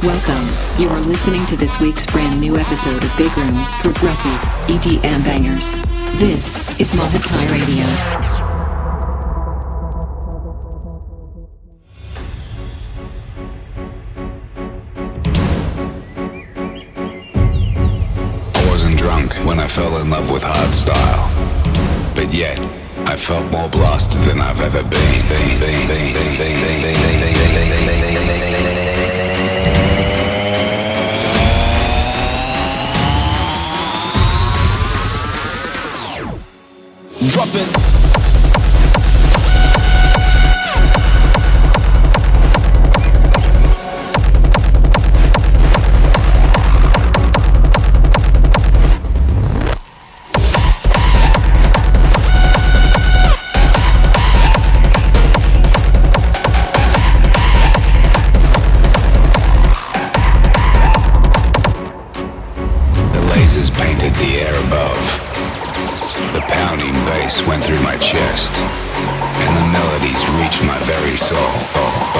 Welcome, you are listening to this week's brand new episode of Big Room, Progressive, EDM Bangers. This is Mahakai Radio. When I fell in love with hardstyle, but yet I felt more blasted than I've ever been. Drop it. Went through my chest, and the melodies reached my very soul.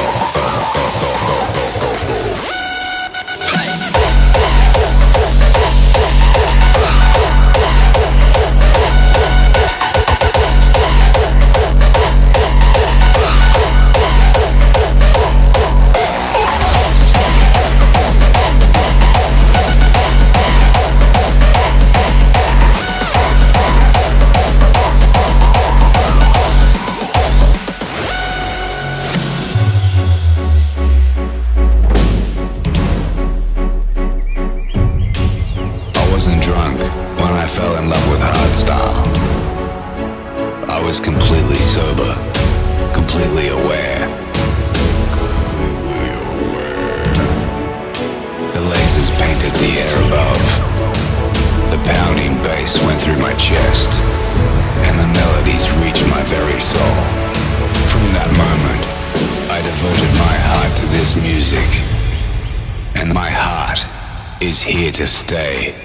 Here to stay.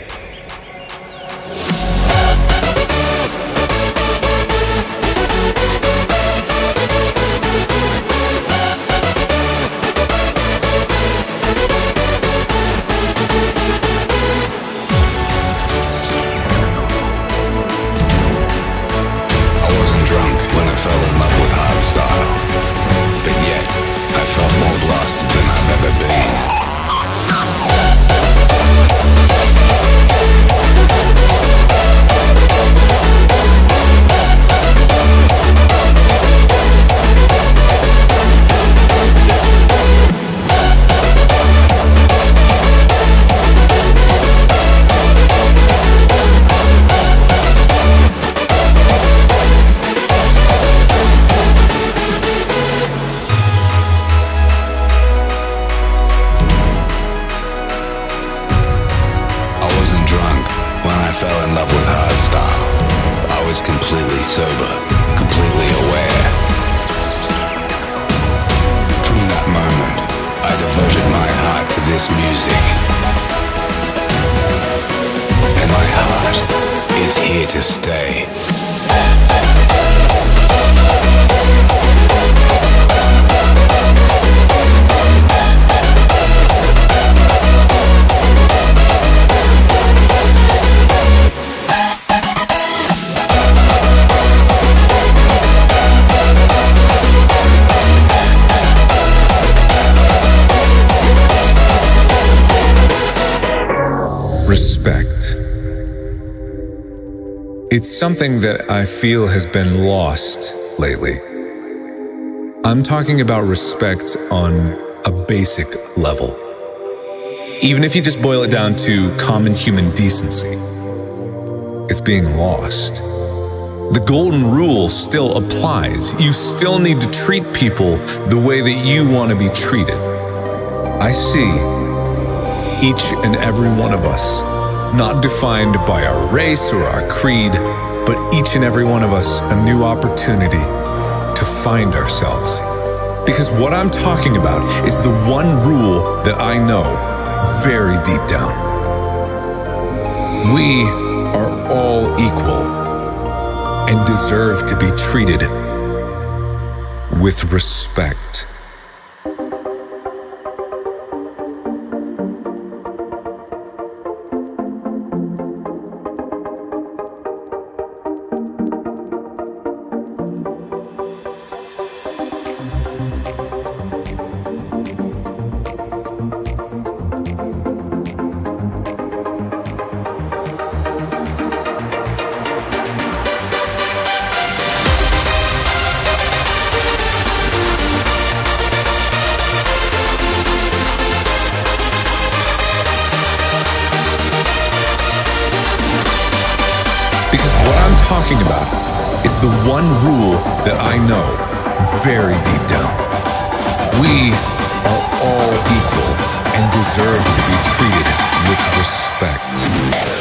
It's something that I feel has been lost lately. I'm talking about respect on a basic level. Even if you just boil it down to common human decency, it's being lost. The golden rule still applies. You still need to treat people the way that you want to be treated. I see each and every one of us, not defined by our race or our creed, but each and every one of us a new opportunity to find ourselves. Because what I'm talking about is the one rule that I know very deep down. We are all equal and deserve to be treated with respect. talking about is the one rule that I know very deep down. We are all equal and deserve to be treated with respect.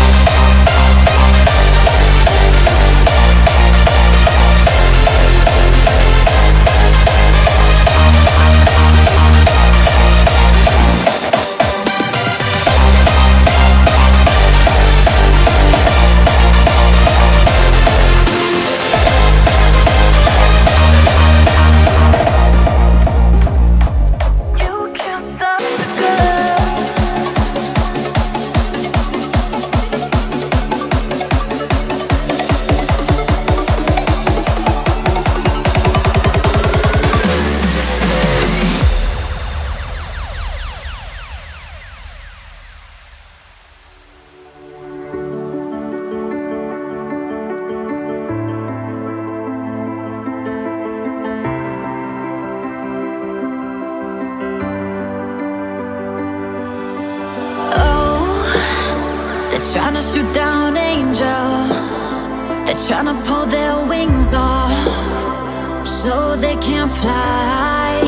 Trying to shoot down angels, they're trying to pull their wings off so they can't fly.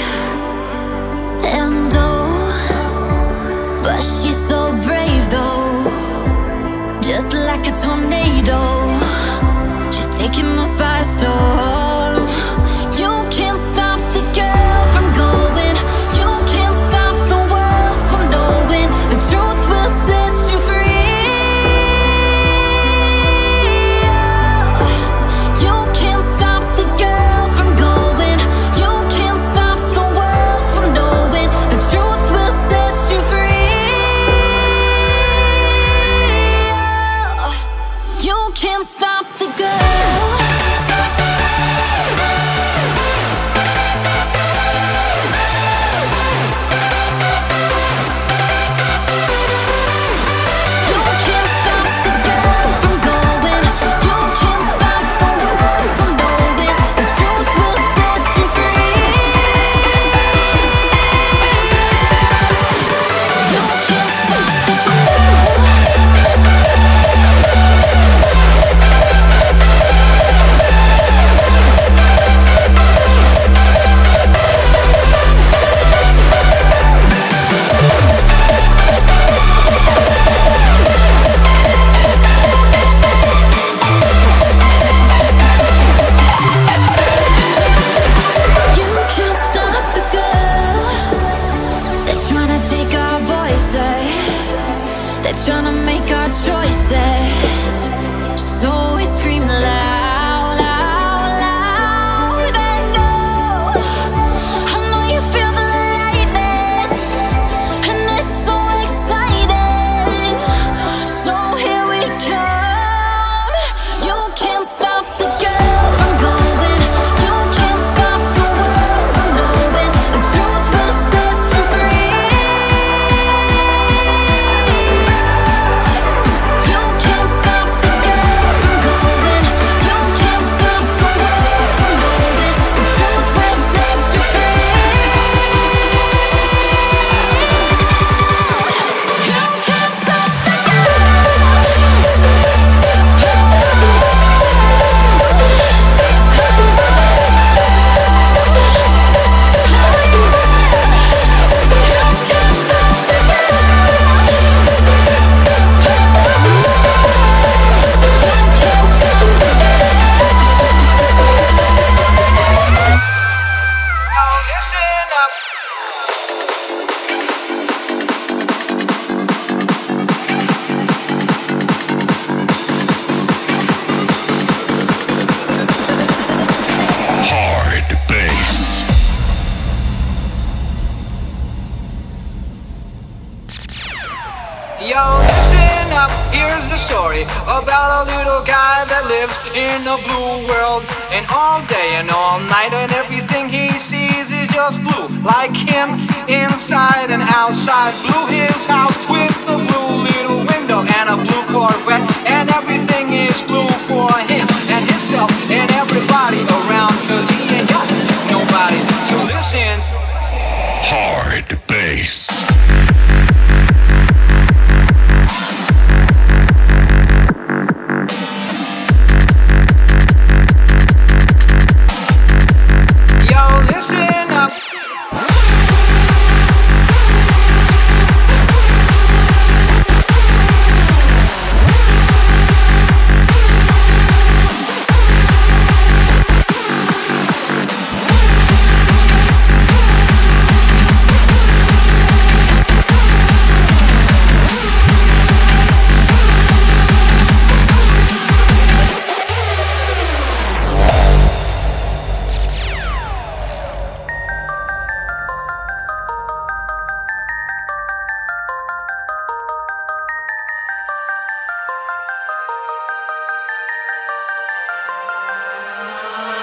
And oh, but she's so brave though, just like a tornado, she's taking us by storm. You can't stop the girl from going, you can't stop the world from knowing the truth will set you free. Can't stop the girl. Trying to make our choices, so we scream loud, loud, loud. I know you feel the lightning, and it's so exciting. So here we come. You can't stop the girl from going, you can't stop the world from knowing the truth will set you free. Yo, listen up, here's the story about a little guy that lives in a blue world. And all day and all night and everything he sees is just blue. Like him, inside and outside. Blue his house with a blue little window and a blue Corvette. And everything is blue for him and himself and everybody around. Cause he ain't got nobody to listen. Hard bass.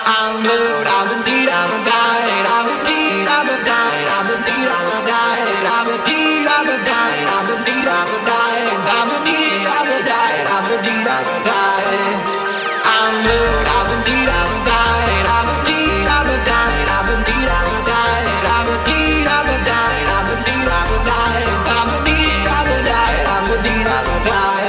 I'm blue, I'm indeed, I'm a died, I'm indeed, I'm a died, I'm indeed, I'm a died, I'm indeed, I'm a died, I'm indeed, I'm a died, I'm indeed, I'm a died, I'm indeed, I'm a died. I'm blue, I'm indeed, I'm a died, I'm indeed, I'm a died, I'm indeed, I'm a died, I'm indeed, I'm a died, I'm indeed, I'm a died, I'm indeed, I'm a died, I'm indeed, I'm a died.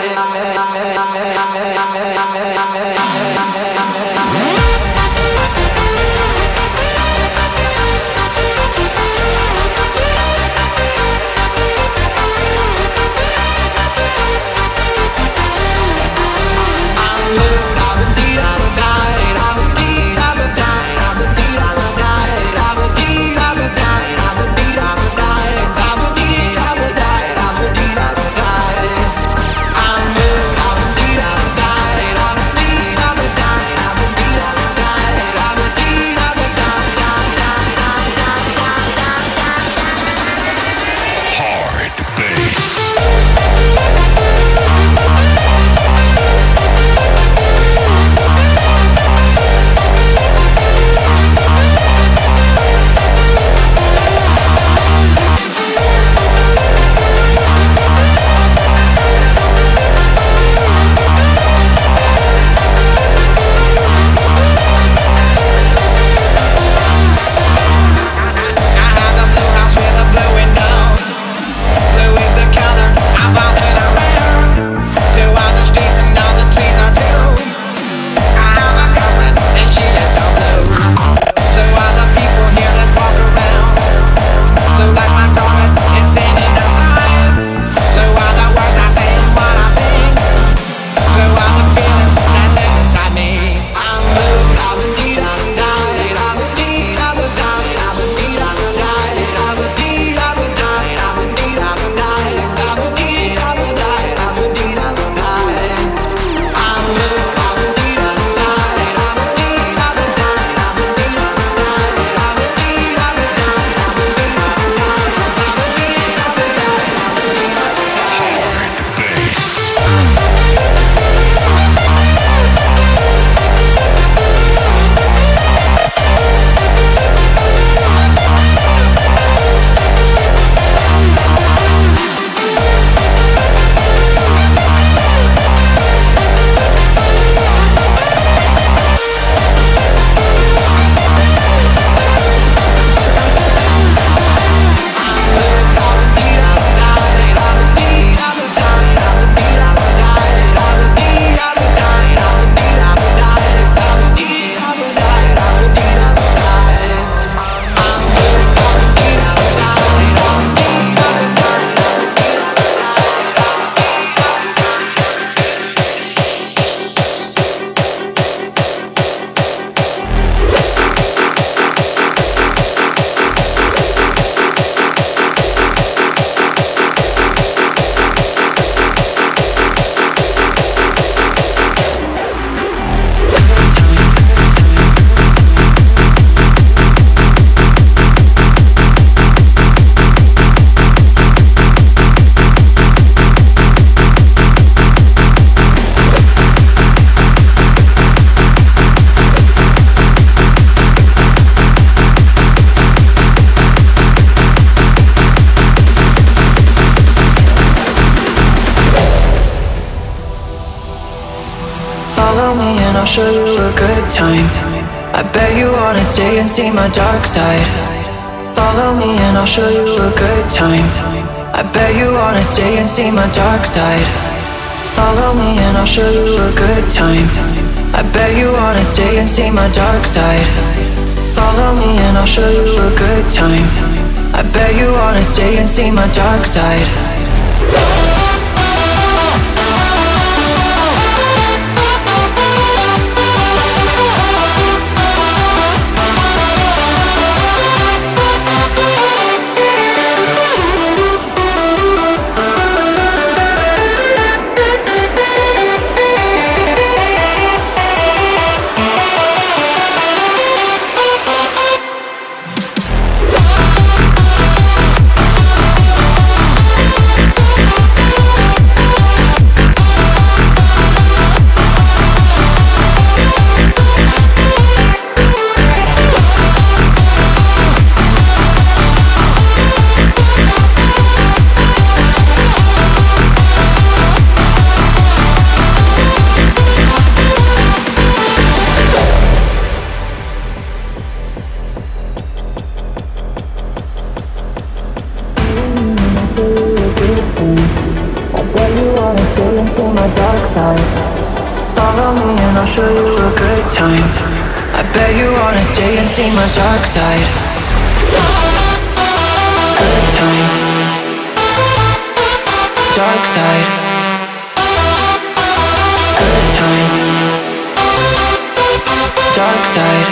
I'll show you a good time. I bet you wanna stay and see my dark side. Follow me and I'll show you a good time. I bet you wanna stay and see my dark side. Follow me and I'll show you a good time. I bet you wanna stay and see my dark side. Follow me and I'll show you a good time. I bet you wanna stay and see my dark side. Follow me and I'll show you a good time. I bet you wanna stay and see my dark side. Good time. Dark side. Good time. Dark side.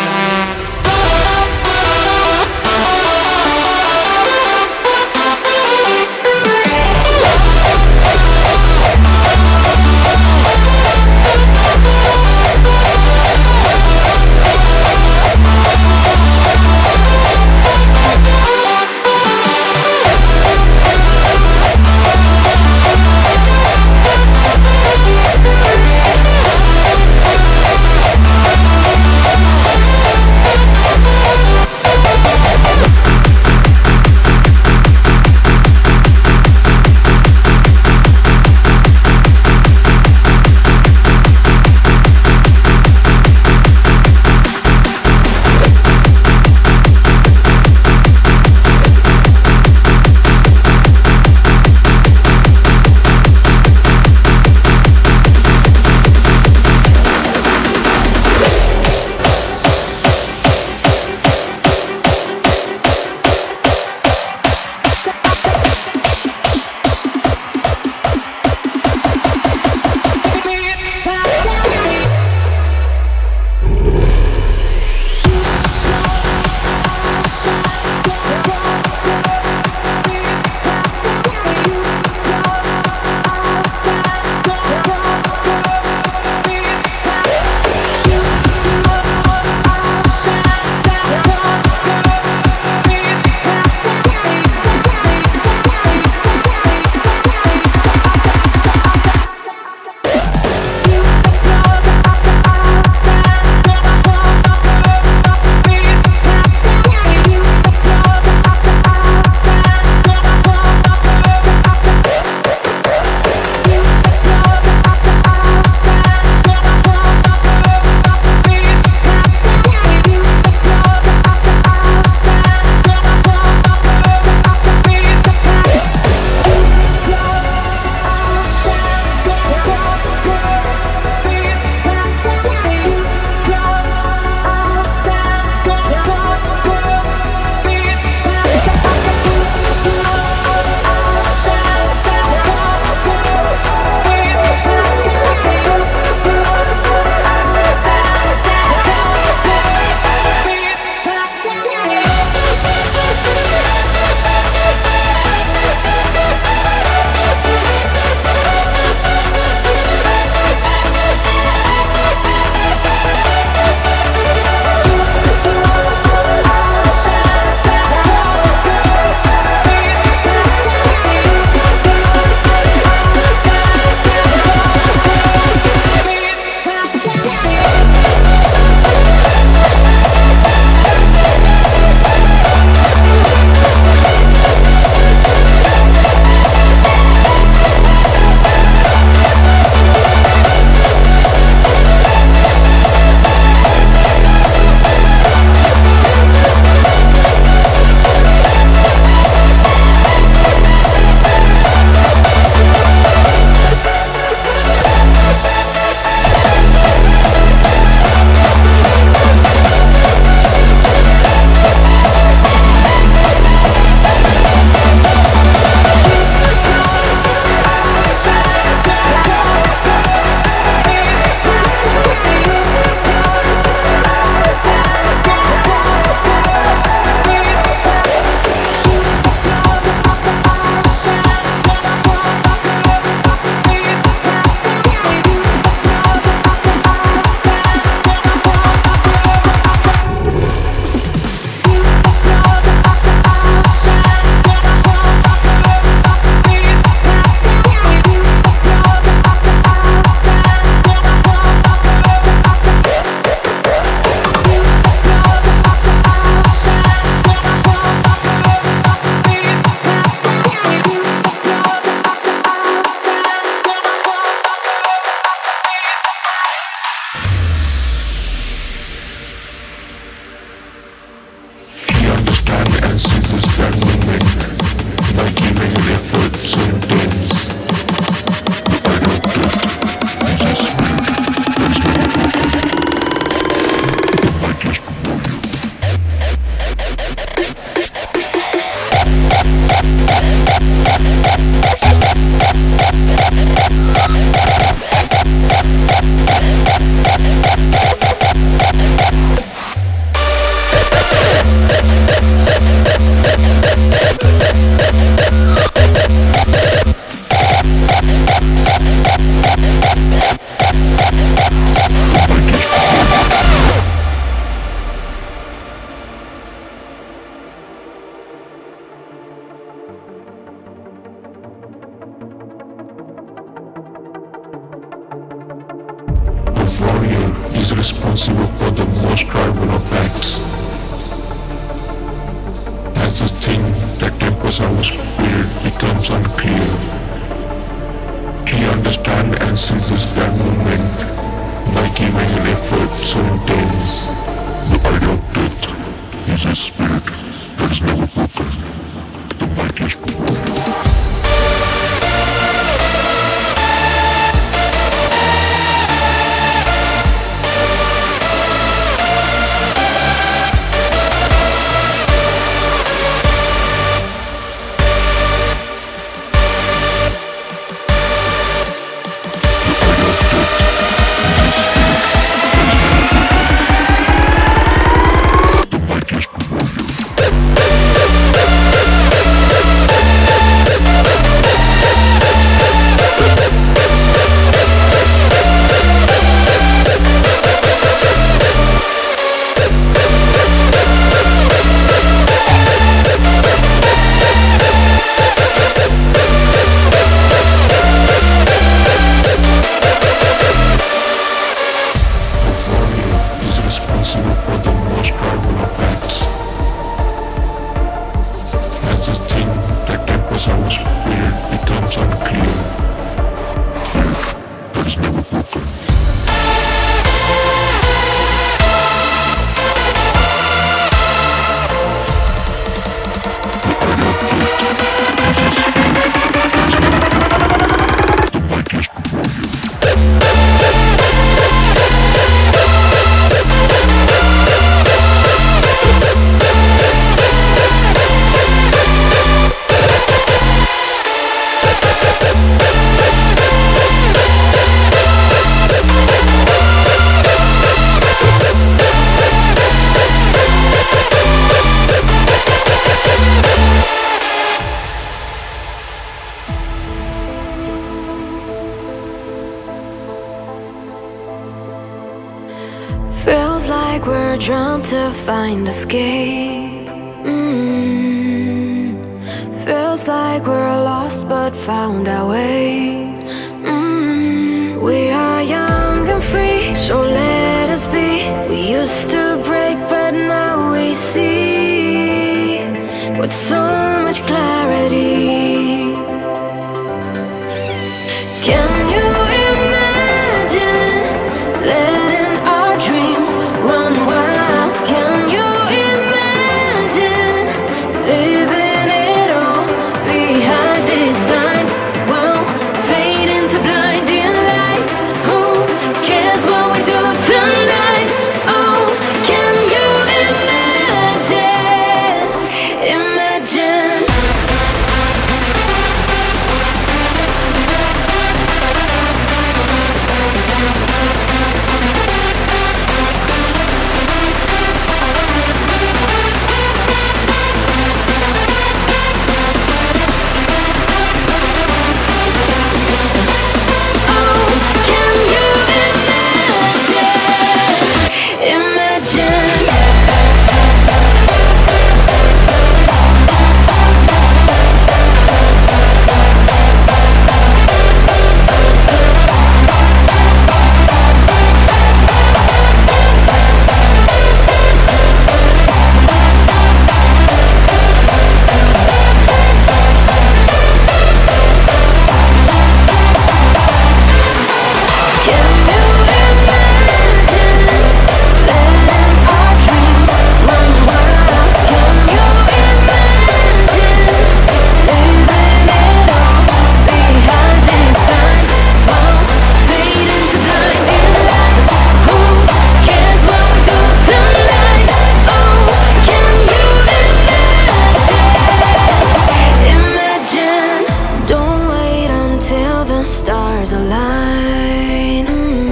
warrior is responsible for the most tribal of acts. As the thing that tempers our spirit becomes unclear, he understands and seizes that moment by giving an effort so intense. The idea of death is a spirit that is never broken, the mightiest warrior. Feels like we're drawn to find escape. Feels like we're lost but found our way. We are young and free, so let us be. We used to break but now we see with so much clarity. Can you imagine letting our dreams run wild? Can you imagine leaving it all behind this time? We'll fade into blinding light. Who cares what we do tonight? Oh, can you imagine? Imagine. Stars align.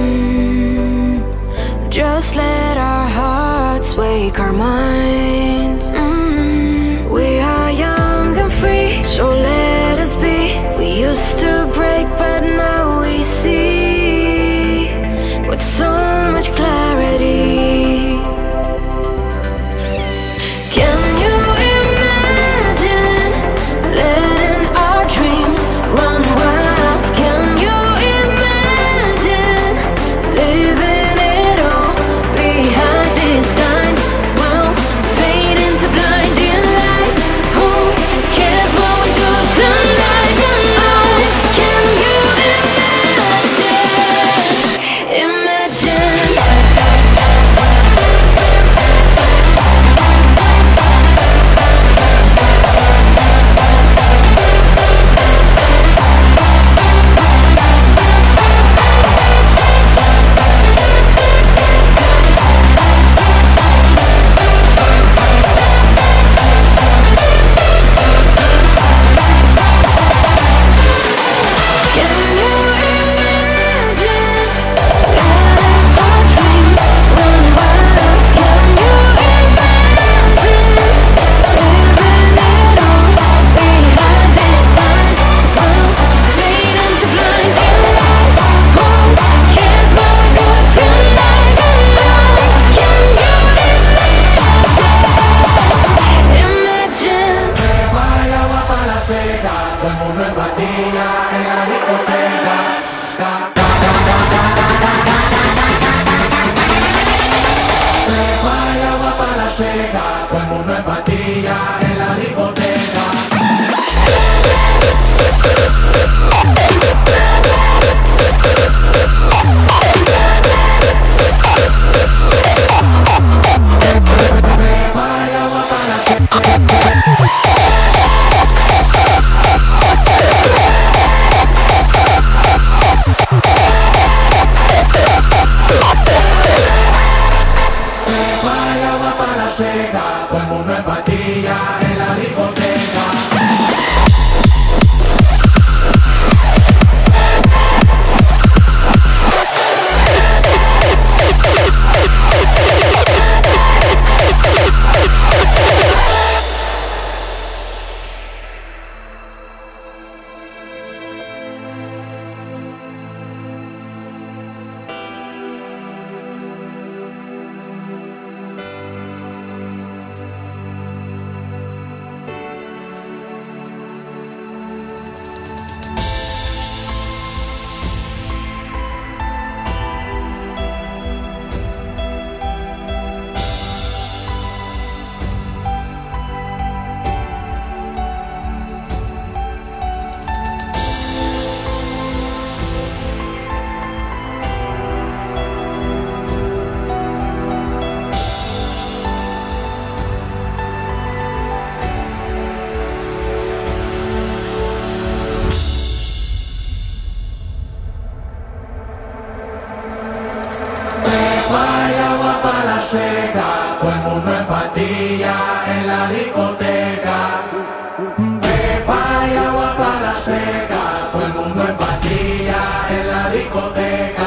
Just let our hearts wake our minds. We are young and free, so let us be. We used to break, but now we see with seca, todo el mundo en patilla en la discoteca. Beba agua para la seca. Seca, todo el mundo en patilla en la discoteca. Seca, todo el mundo en patilla en la discoteca. Pepa y agua para la seca, todo el mundo en patilla en la discoteca.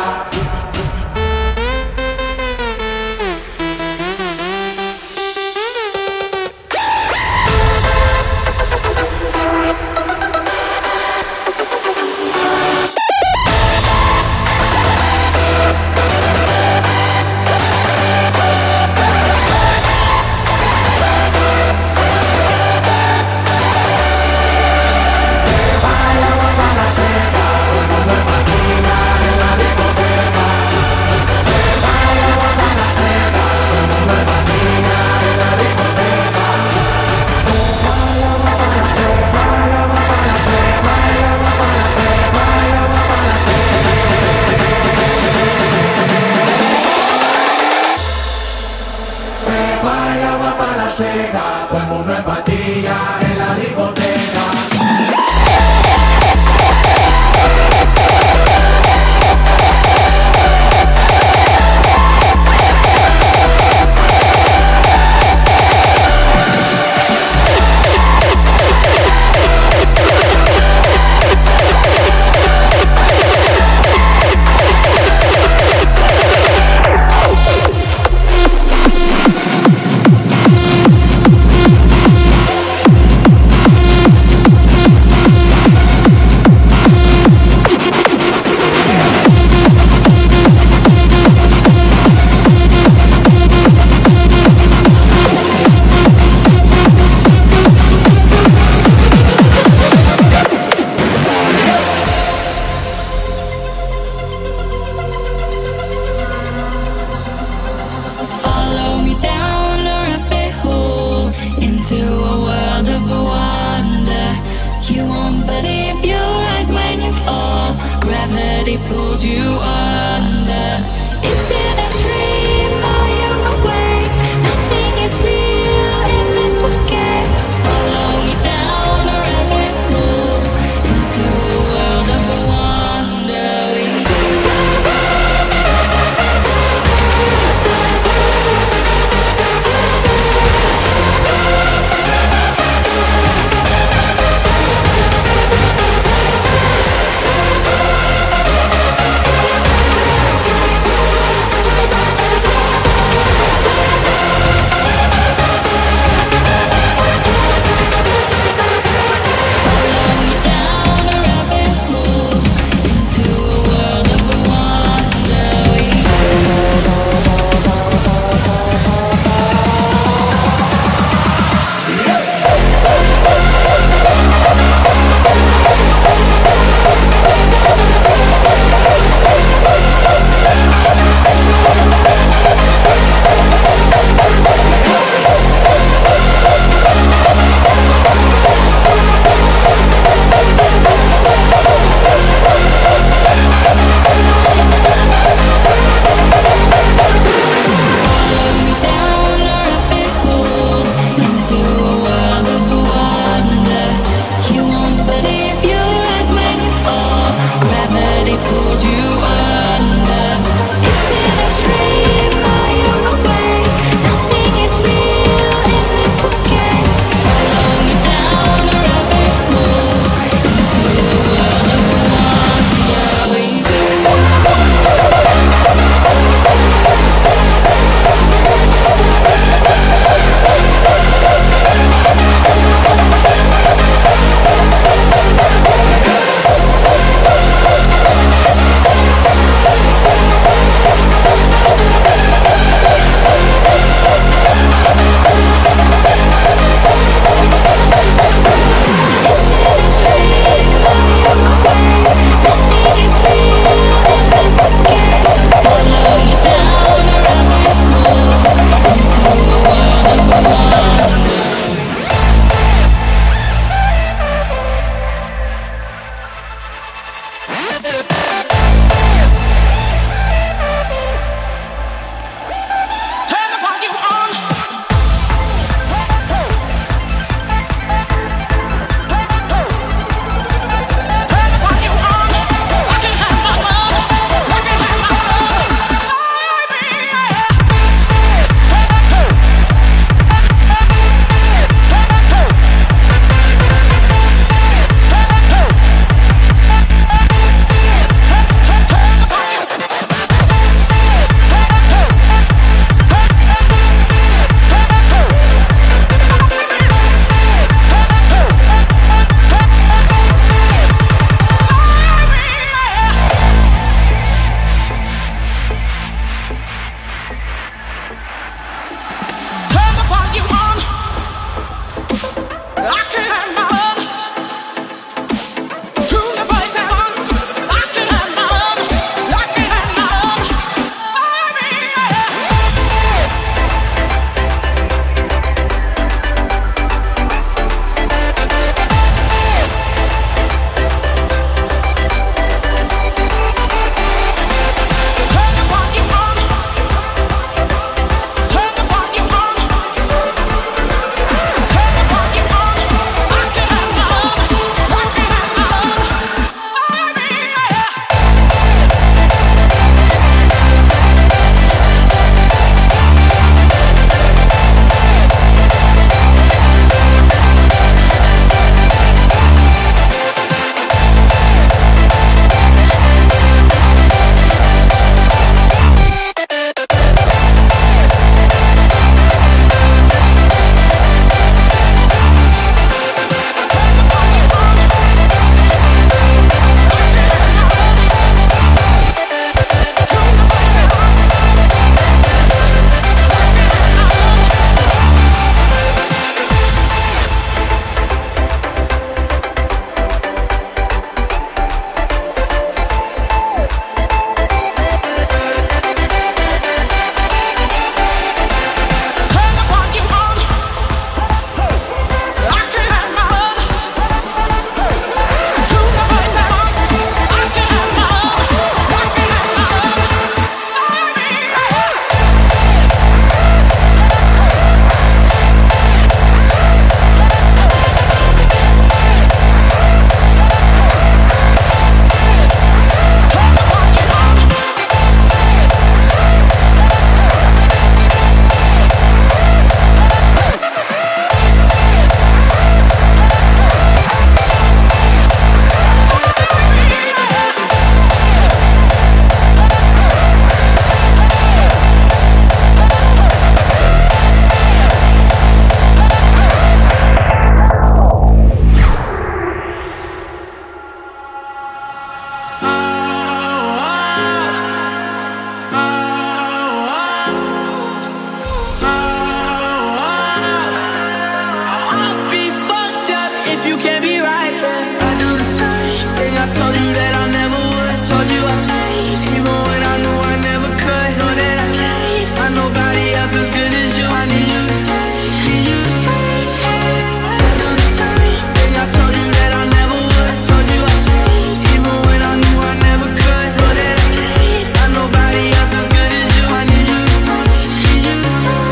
told you I'd change, even when I knew I never could. Know that I can't find nobody else as good as you. I need you to stay, need you to stay. I do the same thing I told you that I never would. I told you I'd change, even when I knew I never could. Know that I can't find nobody else as good as you. I need you to stay, need you to stay.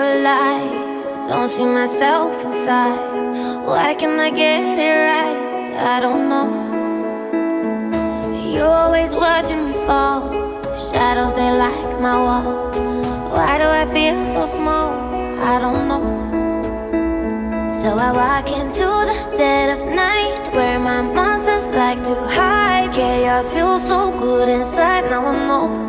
a lie. Don't see myself inside. Why can't I get it right? I don't know. You're always watching me fall. Shadows, they like my wall. Why do I feel so small? I don't know. So I walk into the dead of night, where my monsters like to hide. Chaos feels so good inside, now I know.